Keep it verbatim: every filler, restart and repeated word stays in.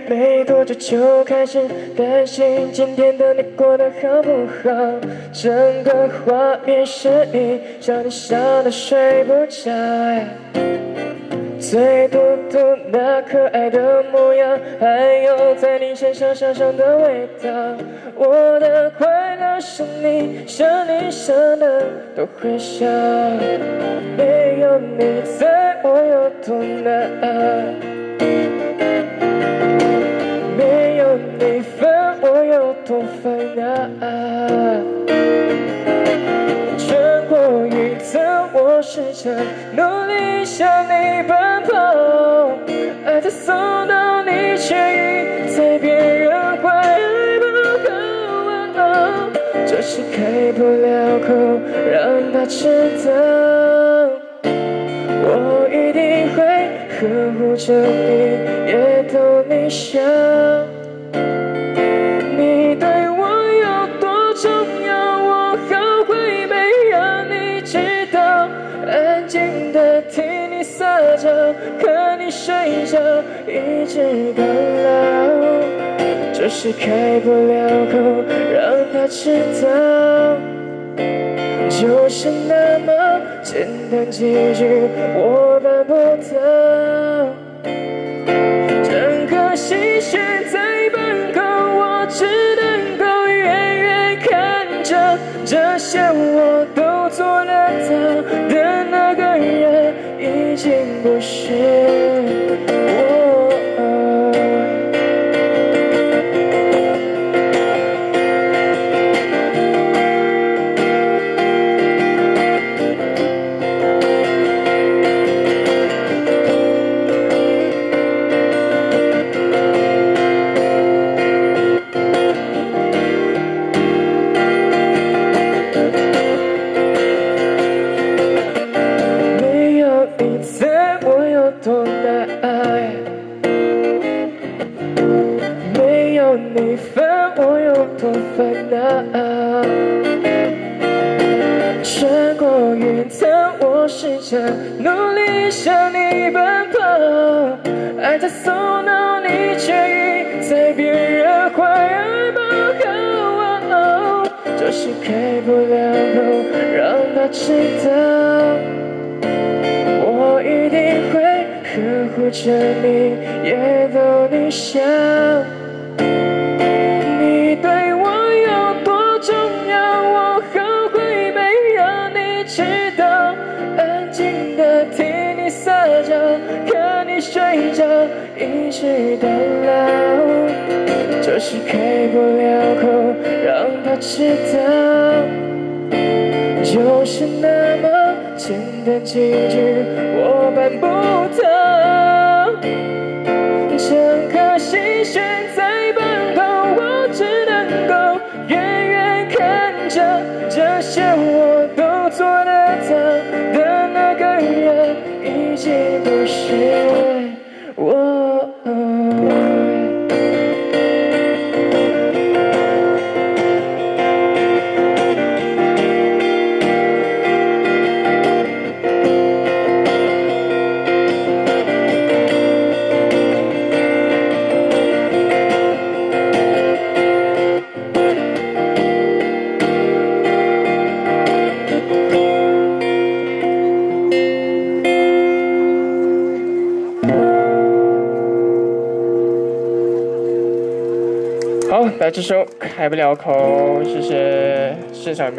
没多久就开始担心今天的你过得好不好，整个画面是你，叫你想得睡不着。最嘟嘟那可爱的模样，还有在你身上香香的味道。我的快乐是你想你想的都会笑，没有你在我有多难，没有你烦我有多烦恼。穿过云层，我试着努力向你奔跑，爱它送到你却已在别人怀抱，就是开不了口让他知道，我一定会呵护着你，也逗你笑。你对我有多重要，我后悔没让你知道，安静的听你撒娇，看你睡着，一直到老，就是开不了口让他知道，就是那么简单几句我办不到，整个心悬在半空，我只能够远远看着，这些我都做得到的那个人已经不是我。多难爱，没有你烦我有多烦恼。穿过云层，我试着努力向你奔跑，爱它送到你却已在别人怀抱，就是开不了口让他知道，我一定会呵护着你，也逗你笑。你对我有多重要，我后悔没让你知道，安静的听你撒娇，看你睡着，一直到老，就是开不了口让他知道，就是那么简单几句我办不到，整颗心悬在半空，我只能够远远看着，这些我都做得到的那个人已经不是我。好，来这首开不了口，谢谢现场。